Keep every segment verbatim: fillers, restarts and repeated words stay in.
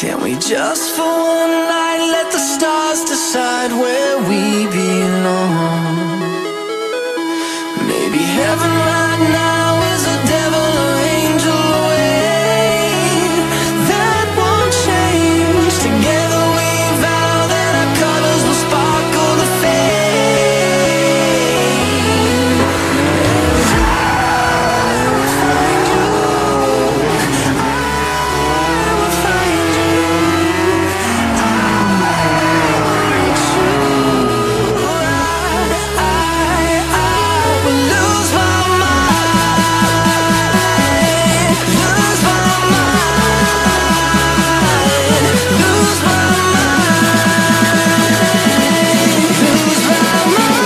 Can we just for one night let the stars decide where we belong? Maybe heaven right now is a devil or angel away. That won't change. Together we vow that our colors will sparkle the fade. I will find you. I will find you. I will reach you. I, I, I will lose my mind. Lose my mind. Lose my mind. Lose my mind.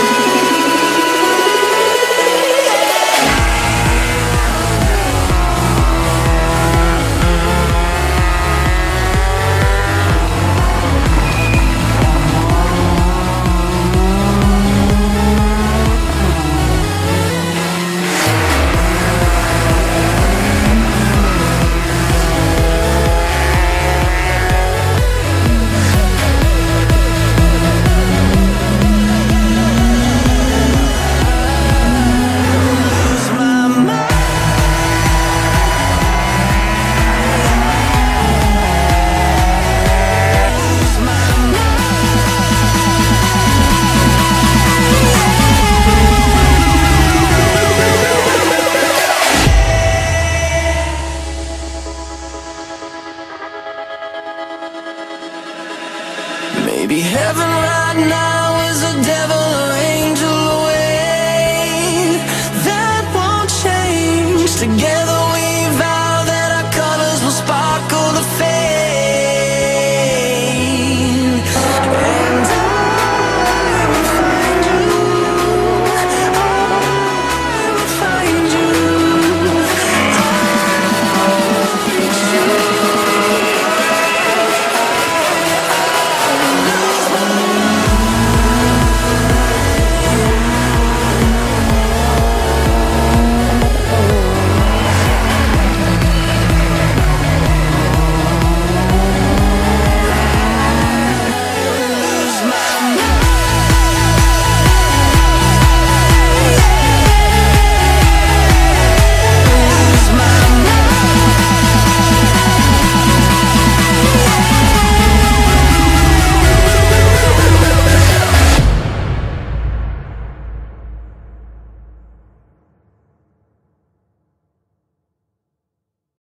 Lose my mind. Lose my mind. Maybe heaven right now is a devil